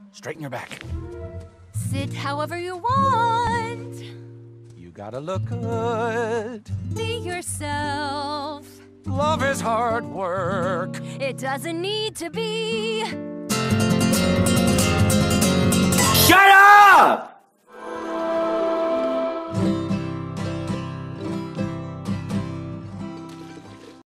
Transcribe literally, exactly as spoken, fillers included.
Straighten your back. Sit however you want. You gotta look good. Be yourself. Love is hard work. It doesn't need to be. Shut up!